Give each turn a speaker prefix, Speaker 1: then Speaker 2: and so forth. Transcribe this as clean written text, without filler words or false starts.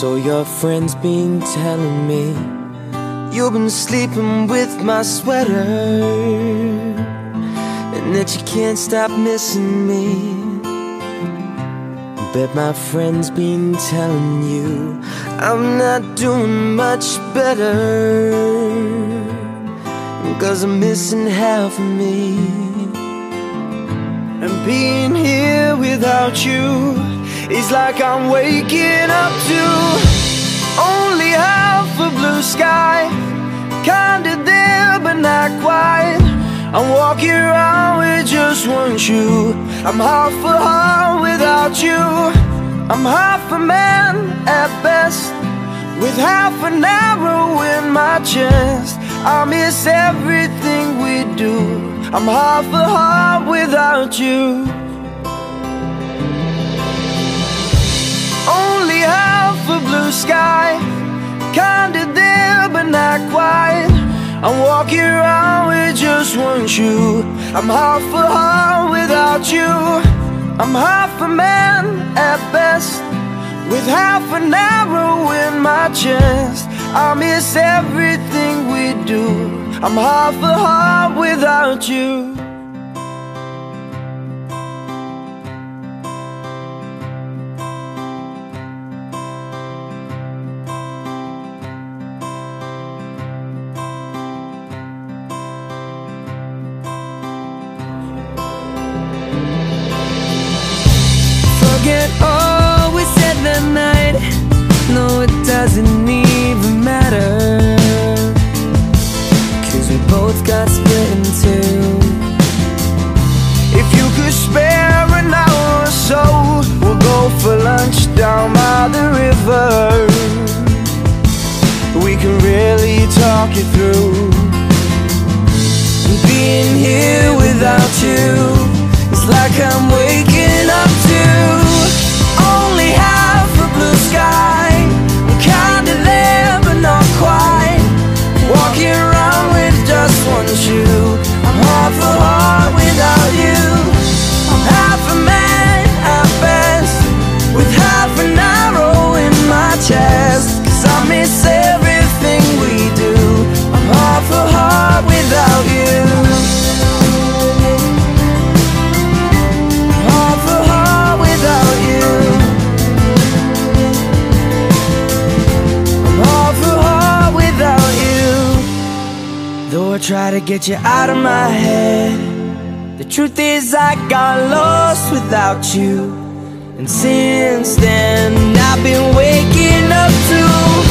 Speaker 1: So your friend's been telling me you've been sleeping with my sweater, and that you can't stop missing me. Bet my friend's been telling you I'm not doing much better, 'cause I'm missing half of me. And being here without you is like I'm waking up to only half a blue sky. Kinda there but not quite. I'm walking around with just one shoe. I'm half a heart without you. I'm half a man at best, with half an arrow in my chest. I miss everything we do. I'm half a heart without you. Only half a blue sky. Kinda there but not quite. I'm walking around with just one shoe. I'm half a heart without you. I'm half a man at best, with half an arrow in my chest. I miss everything we do. I'm half a heart without you. Forget all we said that night. No, it doesn't even matter, 'cause we both got split in two. If you could spare an hour or so, we'll go for lunch down by the river. We can really talk it through. Being here without you, it's like I'm waking up to only half a blue sky. I'm kinda there but not quite. Walking around with just one shoe. I'm half a heart without you. I'm half a man at best, with half an arrow in my chest. 'Cause I miss everything we do. I'm half a heart without you. I try to get you out of my head. The truth is I got lost without you, and since then I've been waking up to